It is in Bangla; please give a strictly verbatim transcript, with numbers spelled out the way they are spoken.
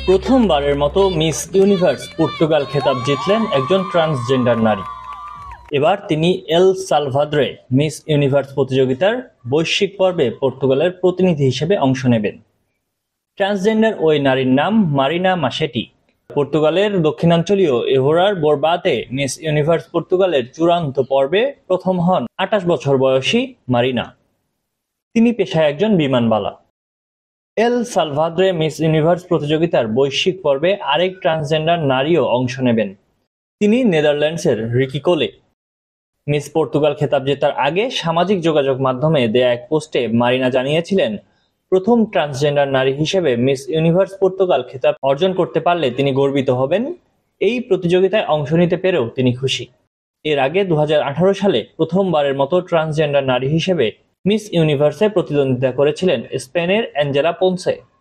প্রথমবারের মতো মিস ইউনিভার্স পর্তুগাল খেতাব জিতলেন একজন ট্রান্সজেন্ডার নারী। এবার তিনি এল সালভাদরে মিস ইউনিভার্স প্রতিযোগিতার বৈশ্বিক পর্বে পর্তুগালের প্রতিনিধি হিসেবে অংশ নেবেন। ট্রান্সজেন্ডার ওই নারীর নাম মারিনা মাসেটি। পর্তুগালের দক্ষিণাঞ্চলীয় এভোরার বোরবাতে মিস ইউনিভার্স পর্তুগালের চূড়ান্ত পর্বে প্রথম হন আটাশ বছর বয়সী মারিনা। তিনি পেশায় একজন বিমানবালা। এল সালভাদরে মিস ইউনিভার্স প্রতিযোগিতার বৈশ্বিক পর্বে আরেক ট্রান্সজেন্ডার নারীও অংশ নেবেন। তিনি নেদারল্যান্ডসের রিকি কোলে। মিস পর্তুগাল খেতাব জেতার আগে সামাজিক যোগাযোগ মাধ্যমে দেয়া এক পোস্টে মারিনা জানিয়েছিলেন, প্রথম ট্রান্সজেন্ডার নারী হিসেবে মিস ইউনিভার্স পর্তুগাল খেতাব অর্জন করতে পারলে তিনি গর্বিত হবেন। এই প্রতিযোগিতায় অংশ নিতে পেরেও তিনি খুশি। এর আগে দু হাজার আঠারো সালে প্রথমবারের মতো ট্রান্সজেন্ডার নারী হিসেবে মিস ইউনিভার্সে প্রতিদ্বন্দ্বিতা করেছিলেন স্পেনের অ্যাঞ্জেলা পোনসে।